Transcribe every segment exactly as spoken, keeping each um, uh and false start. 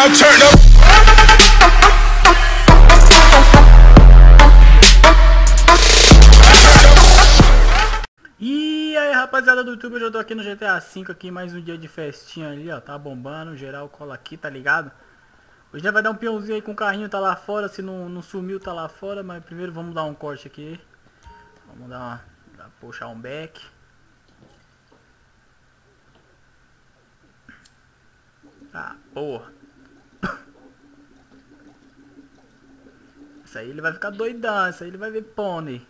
now turn up. E aí, rapaziada do YouTube, eu já tô aqui no G T A cinco aqui, mais um dia de festinha ali, ó, tá bombando, geral cola aqui, tá ligado? Hoje já vai dar um peãozinho aí com o carrinho, tá lá fora, se não, não sumiu tá lá fora, mas primeiro vamos dar um corte aqui. Vamos dar uma, dar, puxar um back. Ah, porra. Isso aí ele vai ficar doidão, isso aí ele vai ver pônei.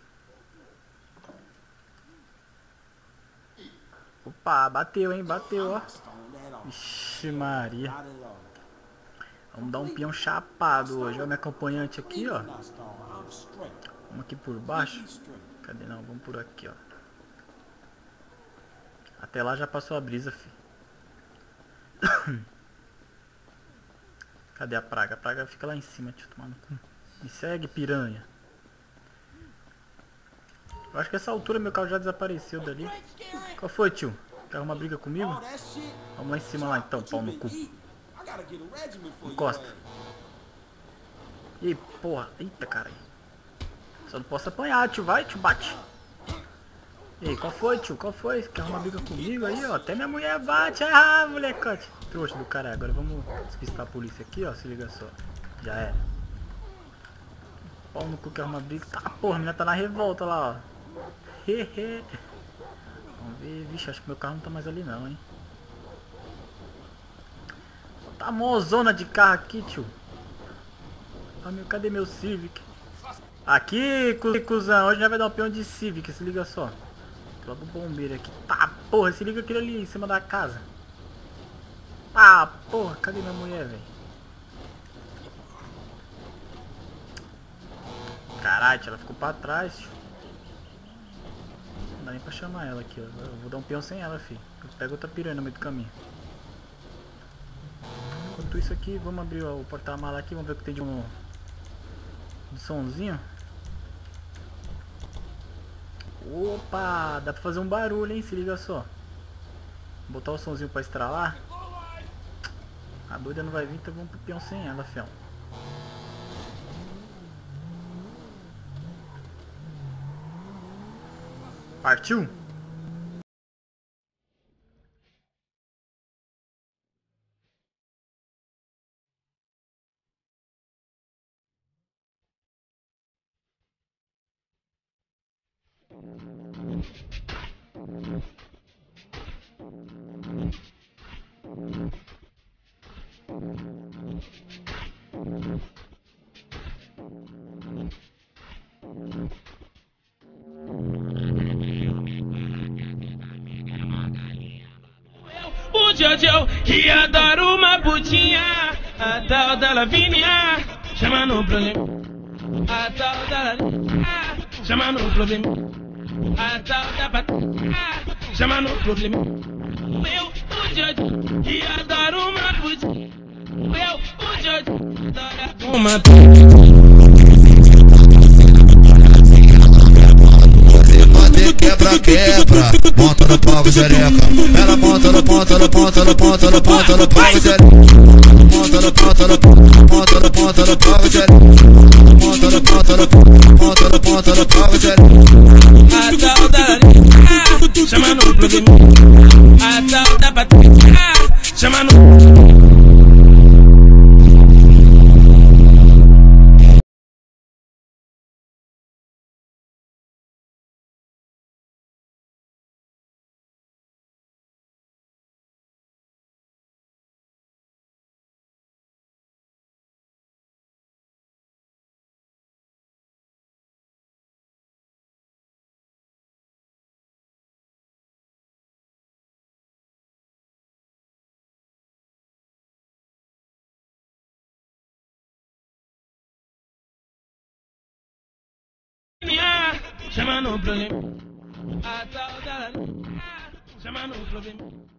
Opa, bateu, hein, bateu, ó. Vixe Maria. Vamos dar um peão chapado hoje, ó, minha acompanhante aqui, ó. Vamos aqui por baixo. Cadê não? Vamos por aqui, ó. Até lá já passou a brisa, fi. Cadê a praga? A praga fica lá em cima, deixa eu tomar no cu. Me segue, piranha. Eu acho que essa altura meu carro já desapareceu dali. Qual foi, tio? Quer uma briga comigo? Vamos lá em cima lá então, pau no cu. Encosta. Ih, porra. Eita, caralho. Só não posso apanhar, tio. Vai, tio, bate. Ei, qual foi, tio? Qual foi? Quer uma briga comigo aí, ó? Até minha mulher bate. Ah, molecote. Trouxa do caralho. Agora vamos despistar a polícia aqui, ó. Se liga só. Já era. Pau no cu, quer uma briga. Tá, porra, a menina tá na revolta lá, ó. Hehe. Vamos ver. Vixe, acho que meu carro não tá mais ali não, hein. Tá mó zona de carro aqui, tio. Ah, meu, cadê meu Civic? Aqui, cuzão. Hoje já vai dar um peão de Civic, se liga só. Logo o bombeiro aqui. Tá, porra, se liga aquele ali em cima da casa. Ah, porra, cadê minha mulher, velho? Caralho, ela ficou pra trás, tio. Não dá nem pra chamar ela aqui, ó. Eu vou dar um peão sem ela, filho. Eu pego outra piranha no meio do caminho. Enquanto isso aqui, vamos abrir ó, o porta-mala aqui. Vamos ver o que tem de um, um somzinho. Opa, dá pra fazer um barulho, hein? Se liga só. Vou botar o somzinho pra estralar. A doida não vai vir, então vamos pro peão sem ela, fião. Partiu? O Jojo, que adora uma putinha, a tal da Lavínia, chama no problema. A tal da Lavínia, chama no problema. A tal da patinha, chama no problema. Eu, o Jojo, que adora uma putinha. Eu, o Jojo, adora uma putinha. Quebra, quebra, monta no pau, xereca. Ela monta no ponta, no ponta, no ponta, no ponta, no pau, xereca. Monta no ponta, no ponta, no ponta, no pau, xereca. Monta no ponta, no ponta, no ponta, no pau, xereca. A tal da chama no problema. A tal da patinha, chama no. Chama no problema. A tal da chama no problema.